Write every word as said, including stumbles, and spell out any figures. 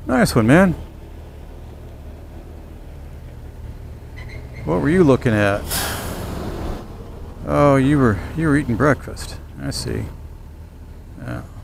Nice one, man. What were you looking at? Oh, you were you were eating breakfast. I see. Yeah.